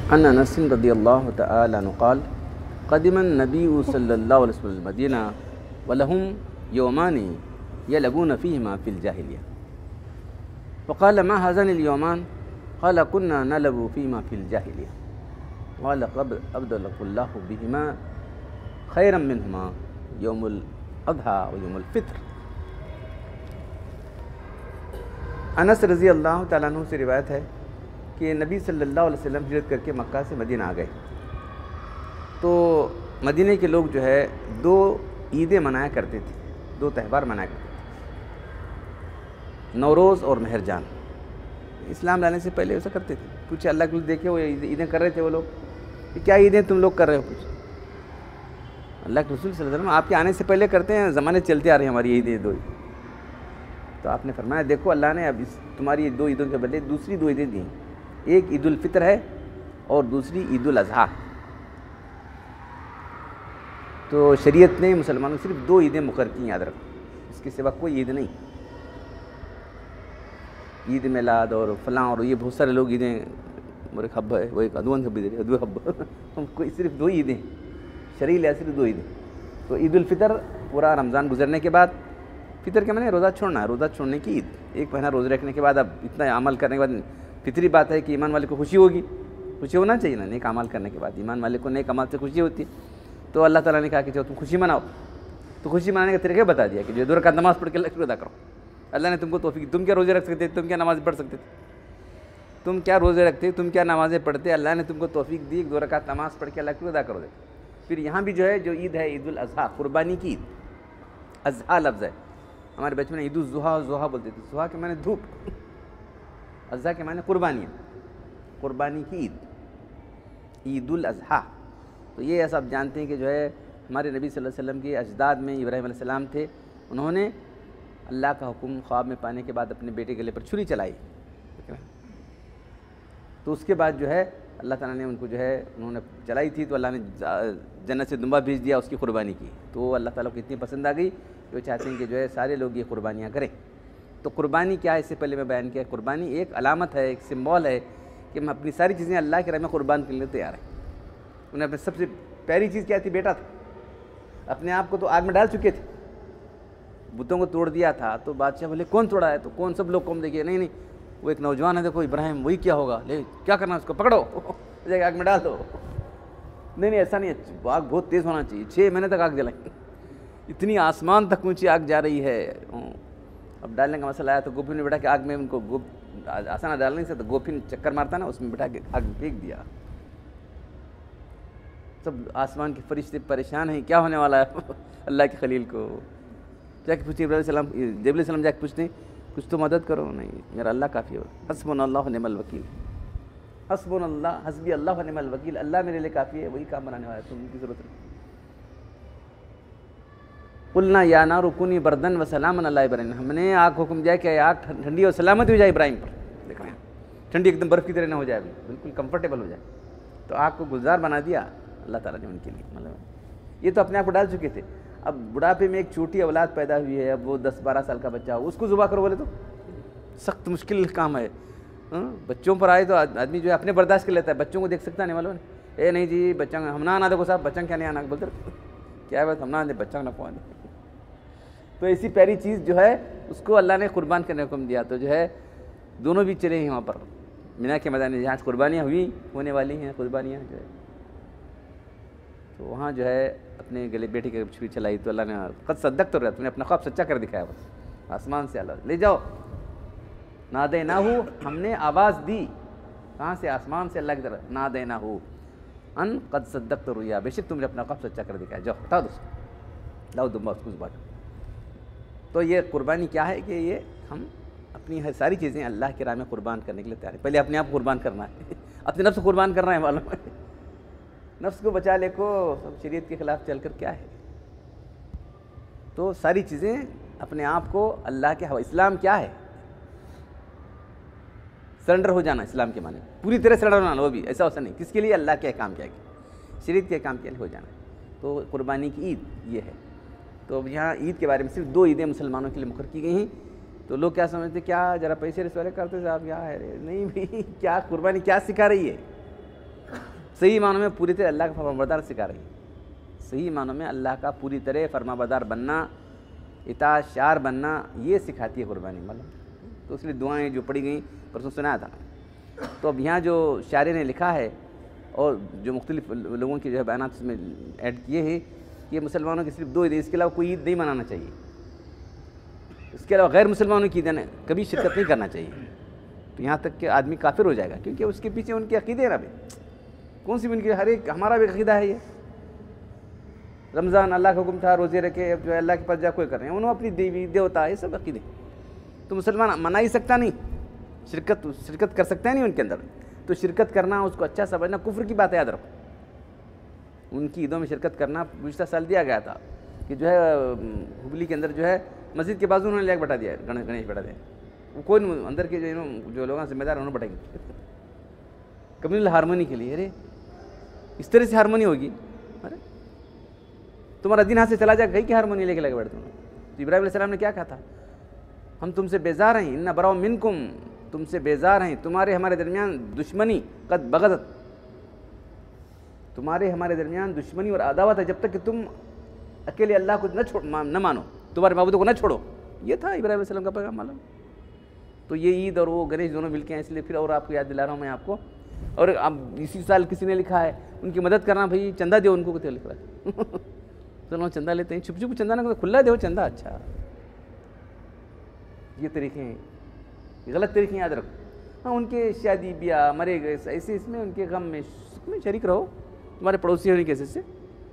عن انس رضی اللہ تعالی عنہ قال قدم النبی صلی اللہ علیہ وسلم المدینہ ولهم یومان یلعبون فیہما فی الجاہلیہ فقال ما هذان اليومان قال كنا نلعب فيهما في الجاهلیہ قال قد ابدلك الله بهما خیرا منهما یوم الاضحى ویوم الفطر۔ انس رضی اللہ تعالیٰ عنہ سے روایت ہے کہ نبی صلی اللہ علیہ وسلم ہجرت کر کے مکہ سے مدینہ آ گئے تو مدینہ کے لوگ جو ہے دو عیدیں منایا کرتے تھے، دو تہوار منایا کرتے تھے، نوروز اور مہرجان۔ اسلام لانے سے پہلے ایسا کرتے تھے۔ پوچھے اللہ کے دیکھے وہ عیدیں کر رہے تھے وہ لوگ کہ کیا عیدیں تم لوگ کر رہے ہو؟ پوچھے اللہ کے رسول صلی اللہ علیہ وسلم آپ کے آنے سے پہلے کرتے ہیں، زمانے چلتے آ رہے ہیں ہماری عیدیں دو۔ تو آپ نے فرمایا دیکھو اللہ نے اب تمہاری دو عیدوں کے بدلے دوسری دو عیدیں دی، ایک عید الفطر ہے اور دوسری عید الاضحیٰ۔ تو شریعت نے مسلمانوں کو صرف دو عیدیں مقرر کی، یاد رکھو، اس کے سوا کوئی عید نہیں۔ عید میلاد اور فلاں اور یہ بہت سارے لوگ عیدیں، میرے حب ہے وہ ایک ادوان حب دے ادو حب، کوئی صرف دو عیدیں شرعی لحاظ صرف دو عیدیں۔ تو عید الفطر پورا رمضان گزرنے کے بعد، فطر کے معنی روزہ چھوڑنا ہے، روزہ چھوڑنے کی عید، ایک مہینہ روزہ رکھنے کے بعد اب اتنا عمل کرنے کے بعد فطری بات ہے کہ ایمان والے کو خوشی ہوگی، خوشی ہونا چاہیے نا، نیک عمل کرنے کے بعد ایمان والے کو نیک عمل سے خوشی ہوتی ہے۔ تو اللہ تعالیٰ نے کہا کہ چلو تم خوشی مناؤ، تو خوشی منانے کا طریقہ بتا دیا کہ جو 2 رکعت نماز پڑھ کے اللہ کا ادا کرو۔ اللہ نے تم کو توفیق، تم کیا روزے رکھ سکتے، تم کیا نماز پڑھ سکتے تھے، تم کیا روزے رکھتے، تم کیا نمازیں پڑھتے، اللہ نے تم کو توفیق دی 2 رکعت نماز پڑھ کے اللہ کو ادا کرو دے۔ پھر یہاں بھی جو ہے جو عید ہے عید الاضحیٰ، قربانی کی عید، اضحیٰ لفظ ہے، ہمارے بچپن میں عید الضحیٰ ضحیٰ بولتے تھے، ضحیٰ کے معنی دھوپ، اضحیٰ کے معنی قربانیاں، قربانی کی عید، عید الاضحیٰ۔ تو یہ ایسا آپ جانتے ہیں کہ جو ہے ہمارے نبی صلی اللہ علیہ وسلم کے اجداد میں ابراہیم علیہ السلام تھے، انہوں نے اللہ کا حکم خواب میں پانے کے بعد اپنے بیٹے گلے پر چھری چلائی، تو اس کے بعد جو ہے اللہ تعالیٰ نے ان کو جو ہے انہوں نے چلائی تھی تو اللہ نے جنت سے دمبا بھیج دیا، اس کی قربانی کی، تو اللہ تعالیٰ کو اتنی پسند آ گئی کہ وہ چاہتے ہیں کہ جو ہے سارے لوگ یہ قربانیاں کریں۔ تو قربانی کیا ہے، اس سے پہلے میں بیان کیا، قربانی ایک علامت ہے، ایک سمبول ہے کہ ہم اپنی ساری چیزیں اللہ کے راہ میں قربان کرنے کے لیے تیار ہیں۔ انہیں اپنے سب سے پیاری چیز کیا تھی، بیٹا تھا، اپنے آپ کو تو آگ میں ڈال چکے تھے، بتوں کو توڑ دیا تھا، تو بادشاہ بولے کون توڑا ہے، تو کون، سب لوگ قوم دیکھیے نہیں وہ ایک نوجوان ہے، دیکھو ابراہیم وہی کیا ہوگا، لے کیا کرنا اس کو پکڑو آگ میں ڈال دو، نہیں ایسا نہیں ہے، آگ بہت تیز ہونا چاہیے، 6 مہینے تک آگ جلائیں، اتنی آسمان تک اونچی آگ جا رہی ہے۔ اب ڈالنے کا مسئلہ آیا تو گوپھی نے بیٹھا کہ آگ میں ان کو آسان ڈال نہیں سکتا، گوپھی چکر مارتا نا، اس میں بٹھا کے آگ پھینک دیا۔ سب آسمان کے فرشتے پریشان ہیں، کیا ہونے والا ہے اللہ کے خلیل کو جا کے پوچھتے، جب علیہ السلام جا کے پوچھتے ہیں کچھ تو مدد کرو، نہیں میرا اللہ کافی ہے، حسبنا اللہ و نعم الوکیل، حسبنا اللہ، حسبی اللہ و نعم الوکیل، اللہ میرے لیے کافی ہے، وہی کام بنانے والا ہے، تم کی ضرورت نہیں۔ قلنا یا نار کونی بردن و سلاما علی ابراہیم، ہم نے آگ کو حکم دیا کہ آگ ٹھنڈی اور سلامت ہو جائے ابراہیم پر، دیکھ رہے ہیں ٹھنڈی ایک دم برف کی طرح نہ ہو جائے، بالکل کمفرٹیبل ہو جائے، تو آگ کو گلزار بنا دیا اللہ تعالیٰ نے ان کے لیے۔ مطلب یہ تو اپنے آپ کو ڈال چکے تھے، اب بڑھاپے میں ایک چھوٹی اولاد پیدا ہوئی ہے، اب وہ 10-12 سال کا بچہ ہو، اس کو ذبح کرو بولے تو سخت مشکل کام ہے۔ بچوں پر آئے تو آدمی جو ہے اپنے برداشت کر لیتا ہے، بچوں کو دیکھ سکتا نہیں، معلوم ہے، اے نہیں جی بچہ ہم نہ آنا، دیکھو صاحب بچہ کیا نہیں آنا، بولتے کیا ہے بات، ہم نہ آنے بچہ نہ پوانے۔ تو ایسی پیاری چیز جو ہے اس کو اللہ نے قربان کرنے کا حکم دیا، تو جو ہے دونوں بھی چلے ہیں وہاں پر مینا کے میدان، جہاں قربانیاں ہونے والی ہیں قربانیاں جو ہے، تو وہاں جو ہے اپنے گلے بیٹے کے چھری چلائی، تو اللہ نے قد صدقت تو رہا، تم نے اپنا خواب سچا کر دکھایا، بس آسمان سے اللہ لے جاؤ، نادیناہو، ہم نے آواز دی، کہاں سے، آسمان سے اللہ کی طرف، نادیناہو ان قد صدقت رؤیا، بے شک تم نے اپنا خواب سچا کر دکھایا، جاؤ ہٹا دو، لاؤ دمبا اس کو بات۔ تو یہ قربانی کیا ہے کہ یہ ہم اپنی ہر ساری چیزیں اللہ کی راہ میں قربان کرنے کے لیے تیار ہیں۔ پہلے اپنے آپ کو قربان کرنا ہے، اپنے نفس کو قربان کرنا ہے، معلوم ہے، نفس کو بچا لے کو سب شریعت کے خلاف چل کر کیا ہے، تو ساری چیزیں اپنے آپ کو اللہ کے حوالے۔ اسلام کیا ہے، سرنڈر ہو جانا، اسلام کے معنی پوری طرح سرنڈر ہونا، وہ بھی ایسا ویسا نہیں، کس کے لیے، اللہ کے احکام کیا ہے، شریعت کے احکام کے لیے ہو جانا۔ تو قربانی کی عید یہ ہے۔ تو اب یہاں عید کے بارے میں صرف 2 عیدیں مسلمانوں کے لیے مقرر کی گئی ہیں، تو لوگ کیا سمجھتے، کیا ذرا پیسے رسوالے کرتے صاحب، کیا ہے، نہیں بھائی، کیا قربانی کیا سکھا رہی ہے، صحیح معنوں میں پوری طرح اللہ کا فرمانبردار سکھا رہی ہے، صحیح معنوں میں اللہ کا پوری طرح فرمانبردار بننا، اطاعت شار بننا، یہ سکھاتی ہے قربانی معلوم۔ تو اس لیے دعائیں جو پڑھی گئیں پرسوں سنایا تھا۔ تو اب یہاں جو شاعر نے لکھا ہے اور جو مختلف لوگوں کے جو ہے بیانات اس میں ایڈ کیے ہیں کہ مسلمانوں کی صرف 2 عید، اس کے علاوہ کوئی عید نہیں منانا چاہیے، اس کے علاوہ غیر مسلمانوں کی عیدیں کبھی شرکت نہیں کرنا چاہیے، تو یہاں تک کہ آدمی کافر ہو جائے گا، کیونکہ اس کے پیچھے ان کے عقیدے ہیں نا بھائی، کون سی بھی ان کی، ہر ایک ہمارا بھی عقیدہ ہے۔ یہ رمضان اللہ کا حکم تھا روزے رکھے، اب جو ہے اللہ کے پاس جا کوئی کر رہے ہیں، انہوں اپنی دیوی دیوتا یہ سب عقیدے، تو مسلمان منا ہی سکتا نہیں، شرکت کر سکتا ہے نہیں ان کے اندر، تو شرکت کرنا، اس کو اچھا سمجھنا کفر کی بات ہے، یاد رکھو۔ ان کی عیدوں میں شرکت کرنا گزشتہ سال دیا گیا تھا کہ جو ہے ہبلی کے اندر جو ہے مسجد کے بازو انہوں نے لیک بٹا دیا ہے، گنیش بٹا دیا، وہ کوئی اندر کے جو لوگ ذمہ دار انہوں نے بٹائیں گے کمیونل ہارمونی کے لیے۔ ارے اس طرح سے ہارمونی ہوگی، ارے تمہارا دین ہاتھ سے چلا جائے، کہیں کی ہارمونی لے کے لگے بیٹھے تم۔ تو ابراہیم علیہ السلام نے کیا کہا تھا؟ ہم تم سے بیزار ہیں، ان براء منکم، تم سے بیزار ہیں، تمہارے ہمارے درمیان دشمنی، قد بغضت، تمہارے ہمارے درمیان دشمنی اور عداوت ہے جب تک کہ تم اکیلے اللہ کو نہ مانو، تمہارے معبودوں کو نہ چھوڑو۔ یہ تھا ابراہیم علیہ السلام کا پیغام معلوم۔ تو یہ عید اور وہ گنیش دونوں مل کے ہیں، اس لیے پھر اور آپ کو یاد دلا رہا ہوں میں آپ کو۔ اور اب اسی سال کسی نے لکھا ہے ان کی مدد کرنا، بھائی چندہ دو ان کو، کتنے لکھ رہا ہے چلو چندہ لیتے ہیں، چھپ چھپ چندہ نہ کھلا دو چندہ، اچھا یہ طریقے ہیں، یہ غلط طریقے ہیں، یاد رکھو۔ ہاں ان کے شادی بیاہ مرے گئے ایسے، اس میں ان کے غم میں سکھ میں شریک رہو، تمہارے پڑوسی ہونے کیسے سے،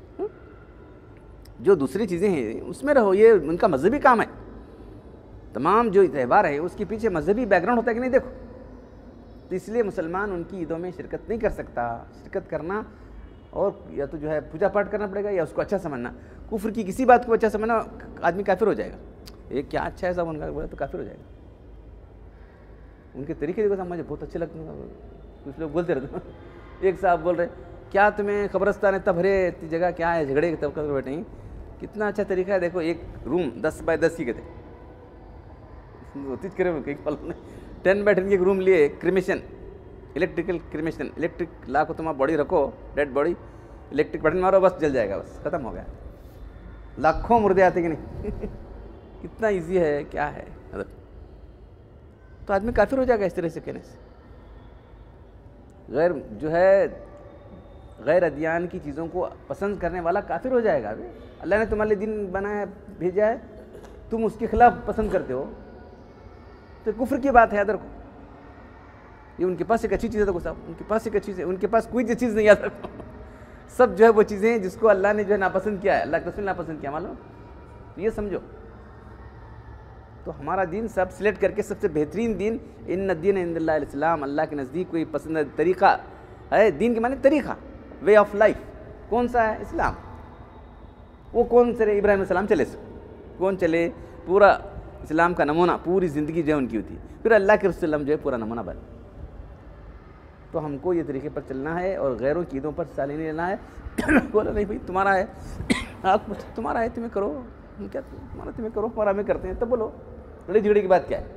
جو دوسری چیزیں ہیں اس میں رہو، یہ ان کا مذہبی کام ہے۔ تمام جو تہوار ہے اس کے پیچھے مذہبی بیک گراؤنڈ ہوتا ہے کہ نہیں، دیکھو، تو اس لیے مسلمان ان کی عیدوں میں شرکت نہیں کر سکتا۔ شرکت کرنا اور یا تو جو ہے پوجا پاٹ کرنا پڑے گا یا اس کو اچھا سمجھنا، کفر کی کسی بات کو اچھا سمجھنا، آدمی کافر ہو جائے گا۔ یہ کیا اچھا ہے صاحب ان کا بولا تو کافر ہو جائے گا۔ ان کے طریقے دیکھو صاحب مجھے بہت اچھے لگتے ہیں، کچھ لوگ بولتے رہتے ہیں۔ ایک صاحب بول رہے کیا تمہیں قبرستان تب بھرے جگہ کیا ہے، جھگڑے کے طب کر بیٹھے ہیں، کتنا اچھا طریقہ ہے، دیکھو ایک روم 10 بائی 10 کی کہتے کرے 10 بائی 10 کی ایک روم لیے، کریمیشن، الیکٹریکل کریمیشن، الیکٹرک لا کو تم آپ باڈی رکھو، ڈیڈ باڈی، الیکٹرک بٹن مارو بس جل جائے گا، بس ختم ہو گیا۔ لاکھوں مردے آتے کہ نہیں کتنا ایزی ہے، کیا ہے، تو آدمی کافر ہو جائے گا اس طرح سے کہنے سے۔ غیر جو ہے غیر ادیان کی چیزوں کو پسند کرنے والا کافر ہو جائے گا۔ اللہ نے تمہارے لیے دین بنایا بھیجا ہے، تم اس کے خلاف پسند کرتے ہو تو کفر کی بات ہے، یاد رکھو۔ یہ ان کے پاس ایک اچھی چیز ہے، دیکھو صاحب ان کے پاس ایک اچھی چیز ہے، ان کے پاس کوئی چیز نہیں، یاد رکھو سب جو ہے وہ چیزیں ہیں جس کو اللہ نے جو ہے ناپسند کیا ہے، اللہ کے رسول نے ناپسند کیا، معلوم، تو یہ سمجھو۔ تو ہمارا دین سب سلیکٹ کر کے سب سے بہترین دین، ان الدین عند اللہ الاسلام، اللہ کے نزدیک کوئی پسندیدہ طریقہ ہے، دین کے معنی طریقہ، وے آف لائف کون سا ہے؟ اسلام۔ وہ کون سے ابراہیم علیہ السلام چلے سے کون چلے؟ پورا اسلام کا نمونہ، پوری زندگی جو ہے ان کی ہوتی، پھر اللہ کے رسول جو ہے پورا نمونہ بن۔ تو ہم کو یہ طریقے پر چلنا ہے اور غیروں کی عیدوں پر حصہ نہیں لینا ہے۔ بولا نہیں بھائی تمہارا ہے، آپ تمہارا ہے تمہیں کرو، ہم کیا تمہارا تمہیں کرو، ہمارا ہمیں کرتے ہیں، تب بولو لڑائی جھگڑے کی بات کیا ہے؟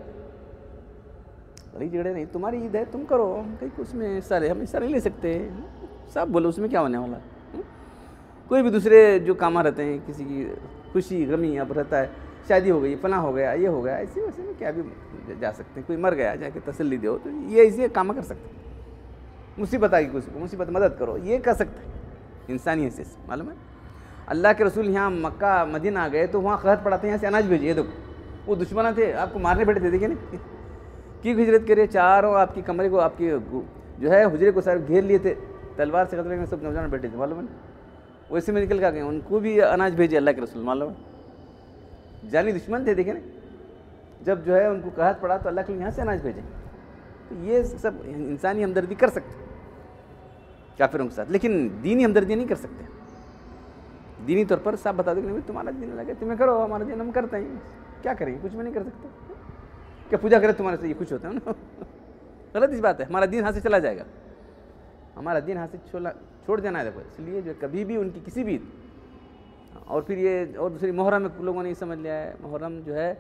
لڑائی جھگڑے نہیں، تمہاری عید ہے تم کرو، ہم کہیں اس میں حصہ لے، ہم حصہ نہیں لے سکتے، صاحب بولو اس میں کیا ہونے والا ہے؟ کوئی بھی دوسرے جو کام رہتے ہیں، کسی کی خوشی غمی اب رہتا ہے، شادی ہو گئی، فلاں ہو گیا، یہ ہو گیا، ایسے ویسے میں کیا بھی جا سکتے ہیں، کوئی مر گیا جا کے تسلی دو، تو یہ ایسے کام کر سکتے ہیں۔ مصیبت آئی کسی کو، مصیبت مدد کرو، یہ کر سکتے ہیں انسانی حیثیت سے، معلوم ہے۔ اللہ کے رسول یہاں مکہ مدینہ آ گئے تو وہاں قحط پڑا تھا، یہاں سے اناج بھیجیے، دیکھو وہ دشمنہ تھے، آپ کو مارنے بیٹھے تھے، دیکھیں نا کی ہجرت کرے، چاروں آپ کی کمرے کو، آپ کی جو ہے حجرے کو سارے گھیر لیے تھے، تلوار سے قتل میں سب نوجوان بیٹھے تھے، معلوم ہے۔ ویسے میں نکل کے گئے، ان کو بھی اناج بھیجے اللہ کے رسول، معلوم ہے، جانی دشمن تھے، دیکھیں نا، جب جو ہے ان کو قحط پڑا تو اللہ کے یہاں سے اناج بھیجے۔ تو یہ سب انسانی ہمدردی کر سکتے کافروں کے ساتھ، لیکن دینی ہمدردی نہیں کر سکتے۔ دینی طور پر صاحب بتا دو کہ نہیں تمہارا دین الگ ہے، تمہیں کرو، ہمارا دین ہم کرتے ہیں، کیا کریں، کچھ بھی نہیں کر سکتے، کیا پوجا کرے تمہارے سے یہ خوش ہوتا ہے نا؟ غلط اس بات ہے، ہمارا دین ہاتھ سے چلا جائے گا، ہمارا دین ہاتھ سے چھوڑ دینا ہے، دیکھو اس لیے جو کبھی بھی ان کی کسی بھی، اور پھر یہ اور دوسری محرم میں لوگوں نے یہ سمجھ لیا ہے، محرم جو ہے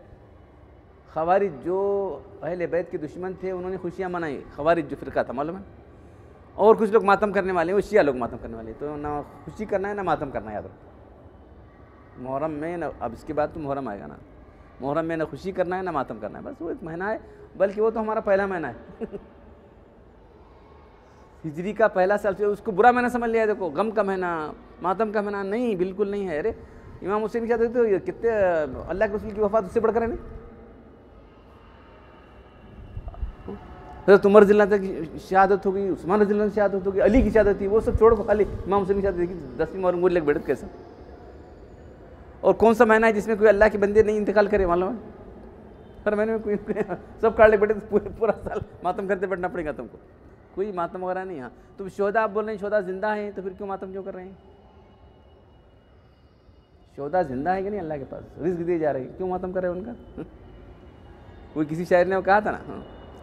خوارج جو اہل بیت کے دشمن تھے انہوں نے خوشیاں منائی، خوارج جو فرقہ تھا، معلوم ہے، اور کچھ لوگ ماتم کرنے والے ہیں، وہ شیعہ لوگ ماتم کرنے والے ہیں، تو نہ خوشی کرنا ہے نہ ماتم کرنا ہے، یاد رکھو۔ محرم میں نہ، اب اس کے بعد تو محرم آئے گا نا، محرم میں نہ خوشی کرنا ہے نہ ماتم کرنا ہے، بس وہ ایک مہینہ ہے، بلکہ وہ تو ہمارا پہلا مہینہ ہے ہجری کا پہلا سال سے، اس کو برا مہینہ سمجھ لیا ہے، دیکھو غم کا مہینہ، ماتم کا مہینہ، نہیں بالکل نہیں ہے۔ ارے امام حسین کی شہادت تو کتنے، اللہ کے رسول کی وفات اس سے بڑھ کر ہے نہیں؟ حضرت عمر رضی اللہ عنہ کی شہادت ہو گئی، عثمان رضی اللہ عنہ کی شہادت ہو گئی، علی کی شہادت تھی، وہ سب چھوڑ کو خالی امام حسین کی شہادت دیکھی، 10ویں محرم کو لے کے بیٹھے کیسا۔ اور کون سا مہینہ ہے جس میں کوئی اللہ کے بندے نہیں انتقال کرے، معلوم ہے؟ ہر مہینے میں کوئی سب کاٹ لے بیٹھے، پورا سال ماتم کرتے بیٹھنا پڑے گا تم کو، کوئی ماتم وغیرہ نہیں۔ ہاں تم شہداء، آپ بول رہے ہیں شہداء زندہ ہیں، تو پھر کیوں ماتم کیوں کر رہے ہیں؟ شہداء زندہ ہے کہ نہیں، اللہ کے پاس رزق دیے جا رہے ہیں، کیوں ماتم کر رہے ہیں ان کا؟ کوئی کسی شاعر نے وہ کہا تھا نا،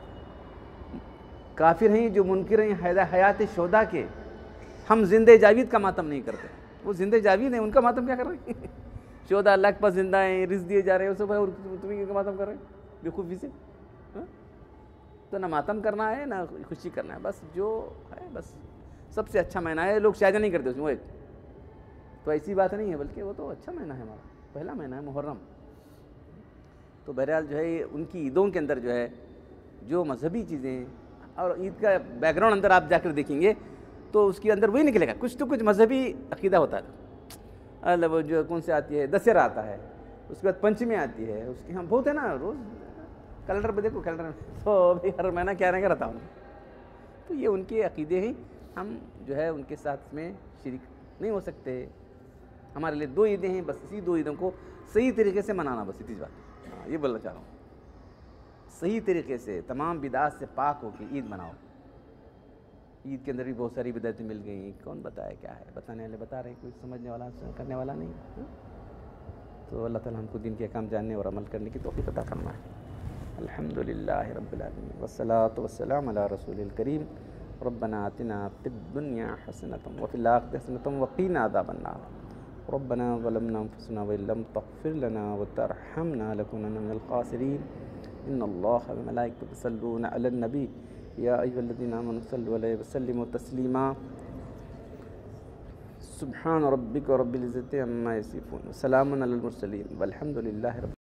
کافر ہیں جو منکر ہیں حیات شہداء کے، ہم زندہ جاوید کا ماتم نہیں کرتے۔ وہ زندہ جاوید ہیں، ان کا ماتم کیا کر رہے ہیں؟ شہداء اللہ کے پاس زندہ ہیں، رزق دیے جا رہے ہیں، وہ سب ہے، اور تمہیں کیوں ماتم کر رہے ہیں بے خوفی سے؟ تو نہ ماتم کرنا ہے نہ خوشی کرنا ہے، بس جو ہے بس سب سے اچھا مہینہ ہے، لوگ شاید نہیں کرتے اس میں، وہ ایک تو ایسی بات نہیں ہے، بلکہ وہ تو اچھا مہینہ ہے، ہمارا پہلا مہینہ ہے محرم۔ تو بہرحال جو ہے ان کی عیدوں کے اندر جو ہے جو مذہبی چیزیں، اور عید کا بیک گراؤنڈ اندر آپ جا کر دیکھیں گے تو اس کے اندر وہی نکلے گا، کچھ تو کچھ مذہبی عقیدہ ہوتا ہے۔ وہ جو کون سے آتی ہے، دسہرہ آتا ہے، اس کے بعد پنچمی آتی ہے، اس کے ہم بہت ہے نا، روز کیلنڈر پہ دیکھو، کیلنڈر میں تو ابھی ہر مہینہ کیا رہے گا رہتا ہوں، تو یہ ان کے عقیدے ہیں، ہم جو ہے ان کے ساتھ میں شریک نہیں ہو سکتے۔ ہمارے لیے 2 عیدیں ہیں، بس اسی 2 عیدوں کو صحیح طریقے سے منانا، بس اتنی بات یہ بولنا چاہ رہا ہوں، صحیح طریقے سے تمام بدعات سے پاک ہو کے عید مناؤ۔ عید کے اندر بھی بہت ساری بدعتیں مل گئیں، کون بتائے کیا ہے، بتانے والے بتا رہے ہیں، کوئی سمجھنے والا کرنے والا نہیں۔ تو اللہ تعالیٰ ہم کو دین کے احکام جاننے اور عمل کرنے کی توفیق عطا فرمائے۔ الحمدللہ رب العالمین والصلاۃ والسلام علی رسول الکریم، ربنا آتنا فی الدنیا حسنۃ وفی الآخرۃ حسنۃ وقنا عذاب النار، ربنا ظلمنا انفسنا وان لم تغفر لنا وترحمنا لنكونن من الخاسرین، ان اللہ وملائکتہ یصلون علی النبی یا ایھا الذین آمنوا صلوا علیہ وسلموا تسلیما، سبحان ربک رب العزۃ عما یصفون، وسلام علی المرسلین والحمد للہ رب